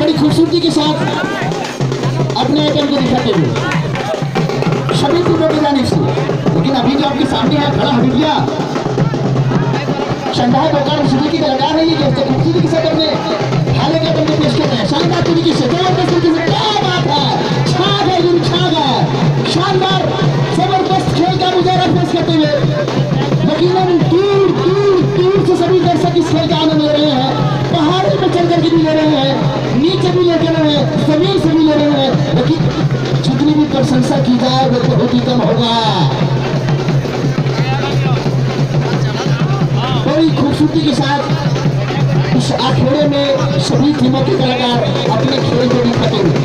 बड़ी खूबसूरती के साथ अपने आइटम को दिखाते हुए सभी टीमों की जानिब से। लेकिन अभी जो आपके सामने है खड़ा हबीबिया शानदार बोकार सिद्दीकी का लगा रही है, जैसे खूबसूरती के साथ अपने हाले के आइटम को पेश कर रहे हैं शानदार तरीके से, जबरदस्त तरीके से। क्या बात है, छा गए गुरु, छा गए। शानदार जबरदस्त खेल का मुजाहरा पेश करते हुए यकीनन दूर दूर दूर से सभी दर्शक इस खेल का आनंद ले रहे हैं। पहाड़ी पर चल करके भी ले रहे हैं, नीचे भी ले रहे हैं, जमीन से भी ले रहे हैं। लेकिन जितनी भी प्रशंसा की जाए वो बहुत ही कम होगा। बड़ी खूबसूरती के साथ इस अखाड़े में सभी टीमों के कलाकार अपने खेल को दिखाते हुए।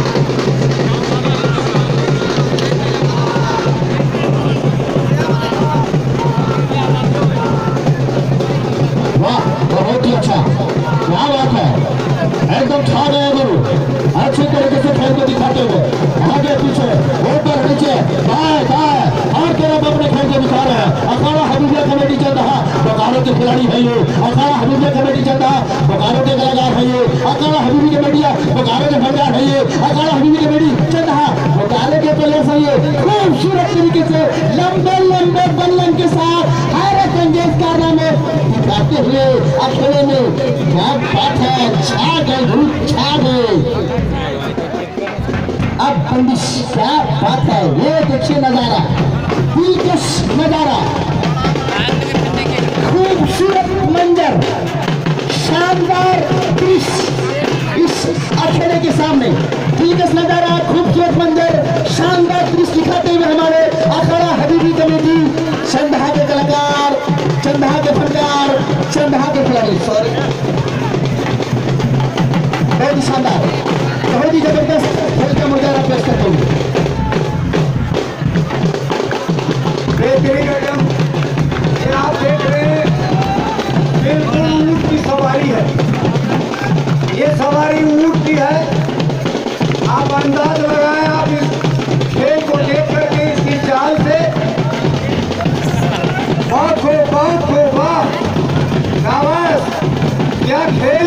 वाह, बहुत ही अच्छा, क्या बात है, एकदम छा गए गुरु। अच्छे तरीके से खेल को दिखाते हुए आगे पीछे ऊपर नीचे बाएं दाएं हर तरफ अपने खेल को दिखा रहे हैं। अखाड़ा हबीबिया कमेटी चल रहा, बोकारो के खिलाड़ी है ये। अखाड़ा हबीबिया कमेटी चल रहा, बोकारो के कलाकार है ये। अखाड़ा हबीबी कमेटिया बोकारो के फनकार है ये। अखाड़ा हबीबी कमेटी चल रहा, बोकारो के प्लेयर्स है ये। खूबसूरत तरीके से लंबे लंबे बल्लन के साथ हैरत अंगेज कारनामे दिखाते हुए अखाड़े में। क्या बात है, छा गए गुरु, छा गए। अब बंदिश, क्या बात है, ये देखिए नजारा, दिलकश नजारा, खूबसूरत मंजर, शानदार दृश्य इस अखाड़े के सामने। दिलकश नजारा, खूबसूरत मंजर, शानदार दृश्य दिखाते हुए हमारे अखाड़ा हबीबी कमेटी, चंदहा के कलाकार, चंदहा के फनकार, चंदहा के खिलाड़ी। सॉरी, बहुत ही शानदार, बहुत ही जबरदस्त खेल का मुजाहरा पेश करते हुए। ये आप देख रहे हैं, बिल्कुल ऊंट की सवारी है। ये सवारी ऊंट की है। आप अंदाज लगाएं, आप इस खेल को देख करके इसकी चाल से बहुत हो वाह, क्या खेल